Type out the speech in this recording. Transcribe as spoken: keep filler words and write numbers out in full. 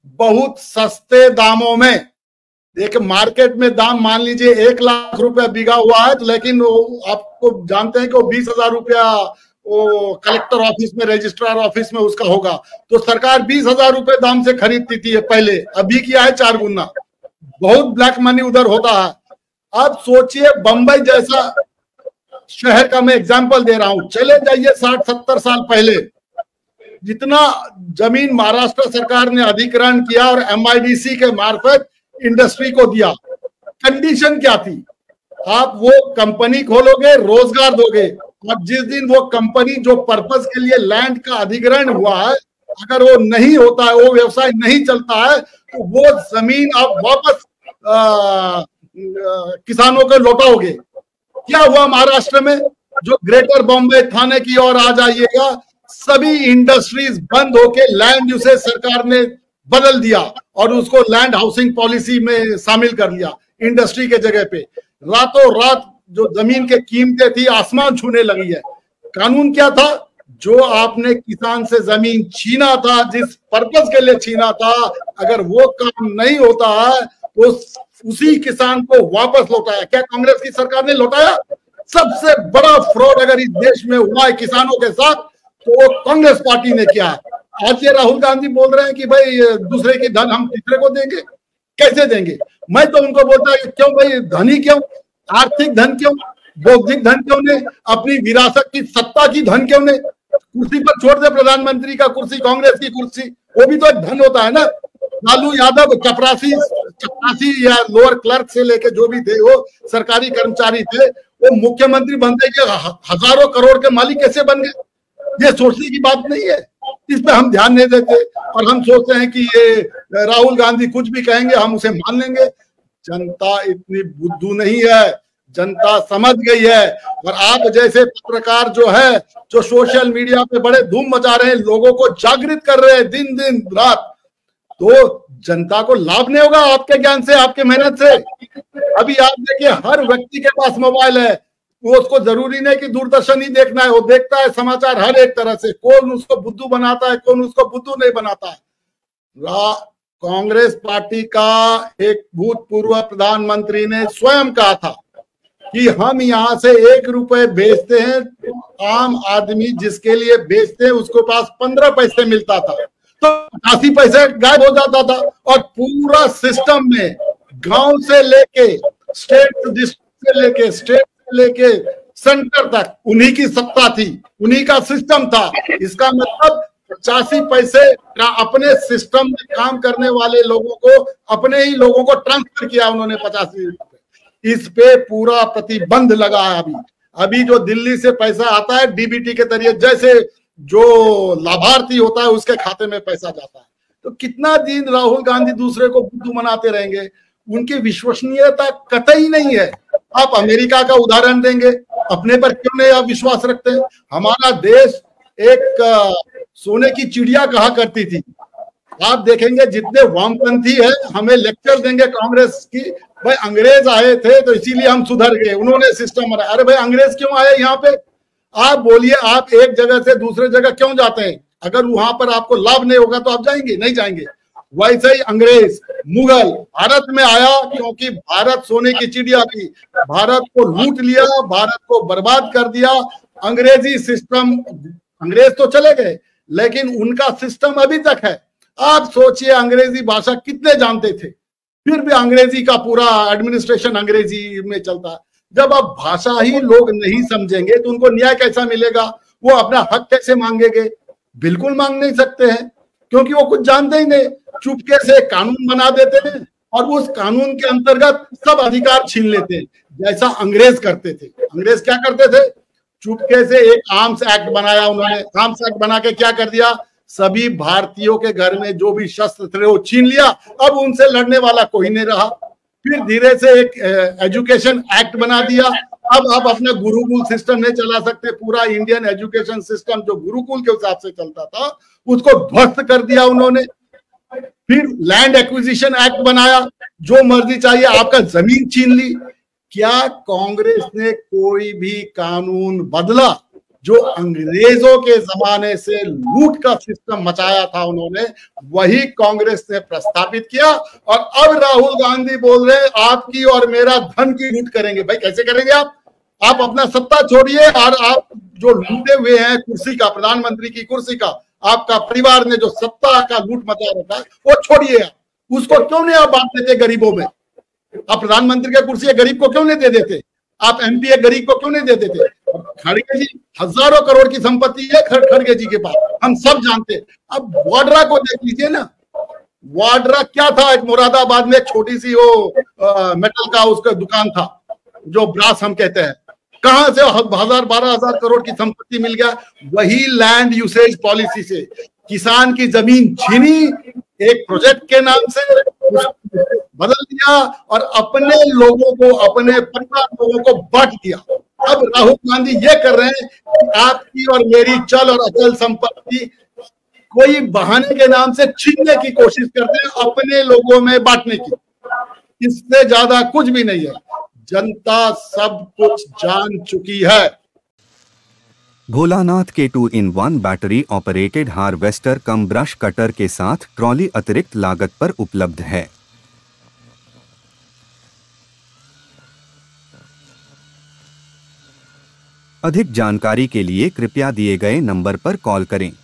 बहुत सस्ते दामों में। देखिए मार्केट में दाम मान लीजिए एक लाख रुपया बिका हुआ है, लेकिन वो आपको जानते हैं कि वो बीस हजार रुपया वो कलेक्टर ऑफिस में, रजिस्ट्रार ऑफिस में उसका होगा। तो सरकार बीस हजार रुपए दाम से खरीदती थी पहले, अभी किया है चार गुना। बहुत ब्लैक मनी उधर होता है। अब सोचिए बंबई जैसा शहर का मैं एग्जांपल दे रहा हूं, चले जाइए साठ सत्तर साल पहले, जितना जमीन महाराष्ट्र सरकार ने अधिग्रहण किया और एमआईडीसी के मार्फत इंडस्ट्री को दिया, कंडीशन क्या थी? आप वो कंपनी खोलोगे, रोजगार दोगे, और जिस दिन वो कंपनी जो पर्पस के लिए लैंड का अधिग्रहण हुआ है, अगर वो नहीं होता है, वो व्यवसाय नहीं चलता है, तो वो जमीन आप वापस आ, आ, किसानों को लौटाओगे। क्या हुआ महाराष्ट्र में? जो ग्रेटर बॉम्बे थाने की ओर आ जाइएगा, सभी इंडस्ट्रीज बंद होके लैंड यूसेज सरकार ने बदल दिया और उसको लैंड हाउसिंग पॉलिसी में शामिल कर लिया। इंडस्ट्री के जगह पे रातों रात जो जमीन के कीमतें थी आसमान छूने लगी है। कानून क्या था? जो आपने किसान से जमीन छीना था, जिस पर्पस के लिए छीना था, अगर वो काम नहीं होता है तो उसी किसान को वापस लौटाया। क्या कांग्रेस की सरकार ने लौटाया? सबसे बड़ा फ्रॉड अगर इस देश में हुआ है किसानों के साथ तो वो कांग्रेस पार्टी ने किया है। आज ये राहुल गांधी बोल रहे हैं कि भाई दूसरे की धन हम तीसरे को देंगे, कैसे देंगे? मैं तो उनको बोलता है क्यों भाई, धनी क्यों, आर्थिक धन क्यों, बौद्धिक धन क्यों नहीं, अपनी विरासत की सत्ता की धन क्यों नहीं? कुर्सी पर छोड़ दे प्रधानमंत्री का कुर्सी, कांग्रेस की कुर्सी, वो भी तो एक धन होता है ना। लालू यादव चपरासी चपरासी या लोअर क्लर्क से लेके जो भी थे वो सरकारी कर्मचारी थे, वो मुख्यमंत्री बनते के हजारों करोड़ के मालिक कैसे बन गए? ये सोचने की बात नहीं है, इस पे हम ध्यान नहीं देते और हम सोचते हैं कि ये राहुल गांधी कुछ भी कहेंगे हम उसे मान लेंगे। जनता इतनी बुद्धू नहीं है, जनता समझ गई है। और आप जैसे पत्रकार जो है, जो सोशल मीडिया पे बड़े धूम मचा रहे हैं, लोगों को जागृत कर रहे हैं दिन दिन रात, तो जनता को लाभ नहीं होगा आपके ज्ञान से, आपके मेहनत से। अभी आप देखिए हर व्यक्ति के पास मोबाइल है, वो उसको जरूरी नहीं कि दूरदर्शन ही देखना है, वो देखता है समाचार हर एक तरह से। कौन उसको बुद्धू बनाता है, कौन उसको बुद्धू नहीं बनाता है। कांग्रेस पार्टी का एक भूतपूर्व प्रधानमंत्री ने स्वयं कहा था कि हम यहाँ से एक रुपए बेचते हैं, आम आदमी जिसके लिए बेचते हैं उसके पास पंद्रह पैसे मिलता था, तो अस्सी पैसे गायब हो जाता था। और पूरा सिस्टम में गांव से लेके स्टेट, डिस्ट्रिक्ट से लेके स्टेट से लेके सेंटर तक उन्हीं की सत्ता थी, उन्हीं का सिस्टम था। इसका मतलब पचासी पैसे का अपने सिस्टम में काम करने वाले लोगों को, अपने ही लोगों को ट्रांसफर किया उन्होंने पचासी रुपए। इस पे पूरा प्रतिबंध लगा है। अभी अभी जो दिल्ली से पैसा आता है डीबीटी के जरिए, जैसे जो लाभार्थी होता है उसके खाते में पैसा जाता है। तो कितना दिन राहुल गांधी दूसरे को बुद्धू बनाते रहेंगे? उनकी विश्वसनीयता कतई नहीं है। आप अमेरिका का उदाहरण देंगे, अपने पर क्यों नहीं आप विश्वास रखते हैं? हमारा देश एक सोने की चिड़िया कहा करती थी। आप देखेंगे जितने वामपंथी है हमें लेक्चर देंगे कांग्रेस की, भाई अंग्रेज आए थे तो इसीलिए हम सुधर गए, उन्होंने सिस्टम बनाया। अरे भाई अंग्रेज क्यों आए यहाँ पे? आप बोलिए, आप एक जगह से दूसरे जगह क्यों जाते हैं? अगर वहां पर आपको लाभ नहीं होगा तो आप जाएंगे? नहीं जाएंगे। वैसे ही अंग्रेज, मुगल भारत में आया क्योंकि भारत सोने की चिड़िया थी, भारत को लूट लिया, भारत को बर्बाद कर दिया। अंग्रेजी सिस्टम, अंग्रेज तो चले गए लेकिन उनका सिस्टम अभी तक है। आप सोचिए अंग्रेजी भाषा कितने जानते थे, फिर भी अंग्रेजी का पूरा एडमिनिस्ट्रेशन अंग्रेजी में चलता है। जब आप भाषा ही लोग नहीं समझेंगे तो उनको न्याय कैसा मिलेगा? वो अपना हक कैसे मांगेंगे? बिल्कुल मांग नहीं सकते हैं क्योंकि वो कुछ जानते ही नहीं। चुपके से कानून बना देते हैं और उस कानून के अंतर्गत सब अधिकार छीन लेते हैं, जैसा अंग्रेज करते थे। अंग्रेज क्या करते थे? चुपके से एक आर्म्स एक्ट बनाया उन्होंने। आर्म्स एक्ट बना के क्या कर दिया? सभी भारतीयों के घर में जो भी शस्त्र थे वो छीन लिया। अब उनसे लड़ने वाला कोई नहीं रहा। फिर धीरे से एक एजुकेशन एक्ट बना दिया। अब आप अपना गुरुकुल सिस्टम नहीं चला सकते। पूरा इंडियन एजुकेशन सिस्टम जो गुरुकुल के हिसाब से चलता था उसको ध्वस्त कर दिया उन्होंने। फिर लैंड एक्विजिशन एक्ट बनाया, जो मर्जी चाहिए आपका जमीन छीन ली। क्या कांग्रेस ने कोई भी कानून बदला? जो अंग्रेजों के जमाने से लूट का सिस्टम मचाया था उन्होंने, वही कांग्रेस ने प्रस्तावित किया। और अब राहुल गांधी बोल रहे हैं आपकी और मेरा धन की लूट करेंगे। भाई कैसे करेंगे आप? आप अपना सत्ता छोड़िए और आप जो लूटे हुए हैं कुर्सी का, प्रधानमंत्री की कुर्सी का, आपका परिवार ने जो सत्ता का लूट मचा रखा है वो छोड़िए। आप उसको क्यों नहीं आप बांट देते गरीबों में? आप प्रधानमंत्री का कुर्सी गरीब को क्यों नहीं दे देते? आप एमपी एक गरीब को क्यों नहीं दे देते? खड़गे जी हजारों करोड़ की संपत्ति है खड़गे जी के पास, हम सब जानते। अब वाड्रा को देख लीजिए ना, वाड्रा क्या था? एक मुरादाबाद में एक छोटी सी वो आ, मेटल का उसका दुकान था, जो ब्रास हम कहते हैं। कहां से हजार बारह हजार करोड़ की संपत्ति मिल गया? वही लैंड यूसेज पॉलिसी से किसान की जमीन छीनी, एक प्रोजेक्ट के नाम से बदल दिया और अपने लोगों को, अपने परिवार लोगों को बांट दिया। अब राहुल गांधी ये कर रहे हैं कि आपकी और मेरी चल और अचल संपत्ति कोई बहाने के नाम से छीनने की कोशिश करते हैं, अपने लोगों में बांटने की। इससे ज्यादा कुछ भी नहीं है। जनता सब कुछ जान चुकी है। भोलानाथ के two in one battery operated harvester cum brush cutter के साथ ट्रॉली अतिरिक्त लागत पर उपलब्ध है। अधिक जानकारी के लिए कृपया दिए गए नंबर पर कॉल करें।